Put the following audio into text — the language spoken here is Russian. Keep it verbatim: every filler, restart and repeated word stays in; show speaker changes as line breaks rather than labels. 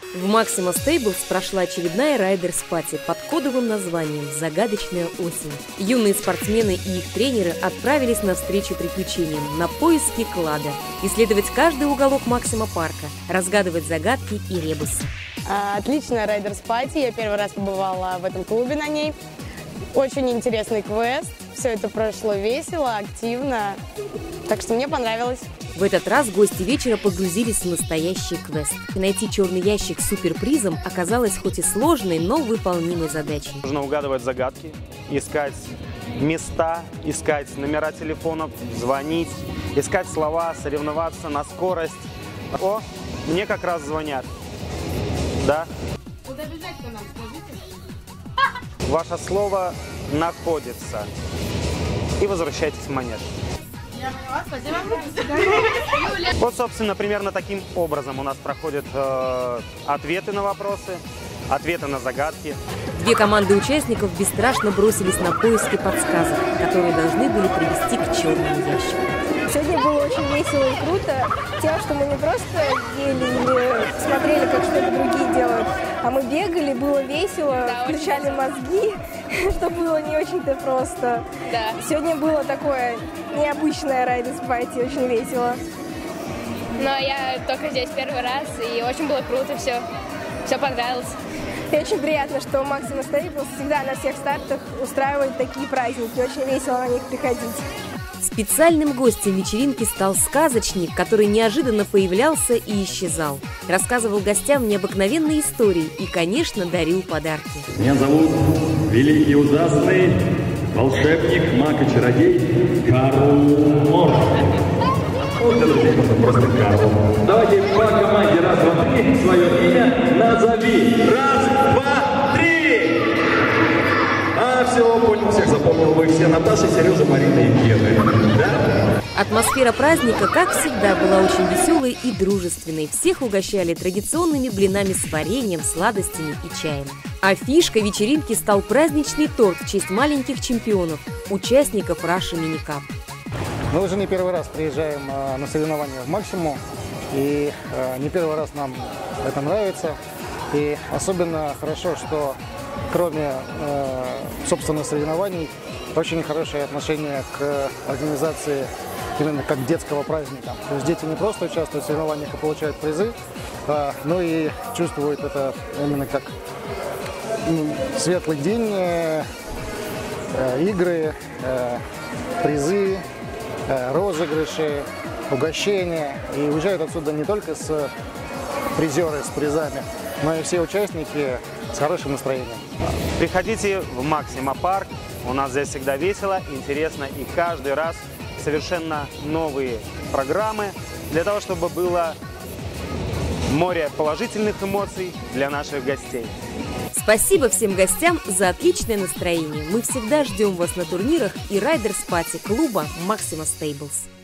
В Maxima Stables прошла очередная Riders Party под кодовым названием «Загадочная осень». Юные спортсмены и их тренеры отправились навстречу приключениям, на поиски клада, исследовать каждый уголок Максима парка, разгадывать загадки и ребусы.
Отличная Riders Party, я первый раз побывала в этом клубе на ней. Очень интересный квест, все это прошло весело, активно, так что мне понравилось.
В этот раз гости вечера погрузились в настоящий квест. И найти черный ящик с суперпризом оказалось хоть и сложной, но выполнимой задачей.
Нужно угадывать загадки, искать места, искать номера телефонов, звонить, искать слова, соревноваться на скорость. О, мне как раз звонят. Да?
Куда бежать-то нам, скажите?
Ваше слово находится. И возвращайтесь в манеж.
Я поняла, спасибо.
Вот, собственно, примерно таким образом у нас проходят э, ответы на вопросы, ответы на загадки.
Две команды участников бесстрашно бросились на поиски подсказок, которые должны были привести к черному ящику.
Сегодня было очень весело и круто тем, что мы не просто ели или смотрели, как что-то другие делают, а мы бегали, было весело, да, включали мозги, что было не очень-то просто.
Да.
Сегодня было такое необычное Riders Party, очень весело.
Но я только здесь первый раз, и очень было круто, все, все понравилось.
И очень приятно, что Maxima Stables всегда на всех стартах устраивает такие праздники, очень весело на них приходить.
Специальным гостем вечеринки стал сказочник, который неожиданно появлялся и исчезал. Рассказывал гостям необыкновенные истории и, конечно, дарил подарки.
Меня зовут великий ужасный волшебник, маг и чародей Карл Мор. Вот это здесь просто Карл. Давайте по команде раз, два, три свое имя назови. Раз, два, три! А, все, понял, всех запомнил. Вы все Наташа, Сережа, Марина и Гена. Да?
Атмосфера праздника, как всегда, была очень веселой и дружественной. Всех угощали традиционными блинами с вареньем, сладостями и чаем. А фишкой вечеринки стал праздничный торт в честь маленьких чемпионов, участников Russia Mini Cup.
Мы уже не первый раз приезжаем э, на соревнования в Максиму, и э, не первый раз нам это нравится. И особенно хорошо, что кроме э, собственных соревнований, очень хорошее отношение к организации именно как детского праздника. То есть дети не просто участвуют в соревнованиях и получают призы, э, но и чувствуют это именно как ну, светлый день, э, э, игры, э, призы, розыгрыши, угощения. И уезжают отсюда не только с призеры с призами, но и все участники с хорошим настроением.
Приходите в Максима парк. У нас здесь всегда весело, интересно и каждый раз совершенно новые программы для того, чтобы было море положительных эмоций для наших гостей.
Спасибо всем гостям за отличное настроение. Мы всегда ждем вас на турнирах и Riders Party клуба Maxima Stables.